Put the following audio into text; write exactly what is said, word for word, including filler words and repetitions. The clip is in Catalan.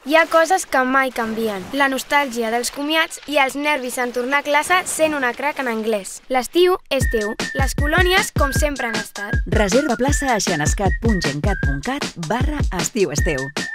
Hi ha coses que mai canvien. La nostàlgia dels comiats i els nervis en tornar a classe sent una crac en anglès. L'estiu és teu. Les colònies, com sempre han estat. Reserva plaça a xenescat punt gencat punt cat barra estiu és teu.